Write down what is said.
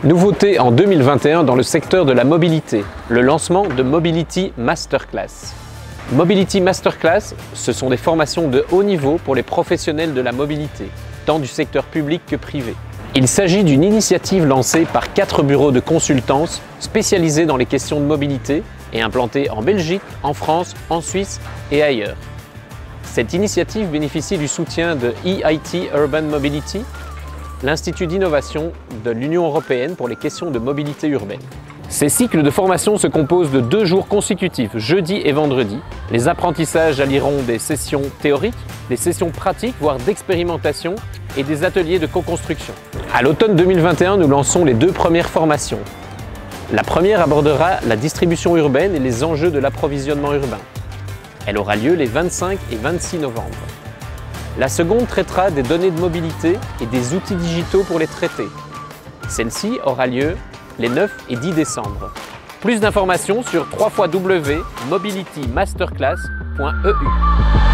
Nouveauté en 2021 dans le secteur de la mobilité, le lancement de Mobility Masterclass. Mobility Masterclass, ce sont des formations de haut niveau pour les professionnels de la mobilité, tant du secteur public que privé. Il s'agit d'une initiative lancée par 4 bureaux de consultance spécialisés dans les questions de mobilité et implantés en Belgique, en France, en Suisse et ailleurs. Cette initiative bénéficie du soutien de EIT Urban Mobility, l'Institut d'innovation de l'Union européenne pour les questions de mobilité urbaine. Ces cycles de formation se composent de 2 jours consécutifs, jeudi et vendredi. Les apprentissages allieront des sessions théoriques, des sessions pratiques, voire d'expérimentation et des ateliers de co-construction. À l'automne 2021, nous lançons les 2 premières formations. La première abordera la distribution urbaine et les enjeux de l'approvisionnement urbain. Elle aura lieu les 25 et 26 novembre. La seconde traitera des données de mobilité et des outils digitaux pour les traiter. Celle-ci aura lieu les 9 et 10 décembre. Plus d'informations sur www.mobilitymasterclass.eu.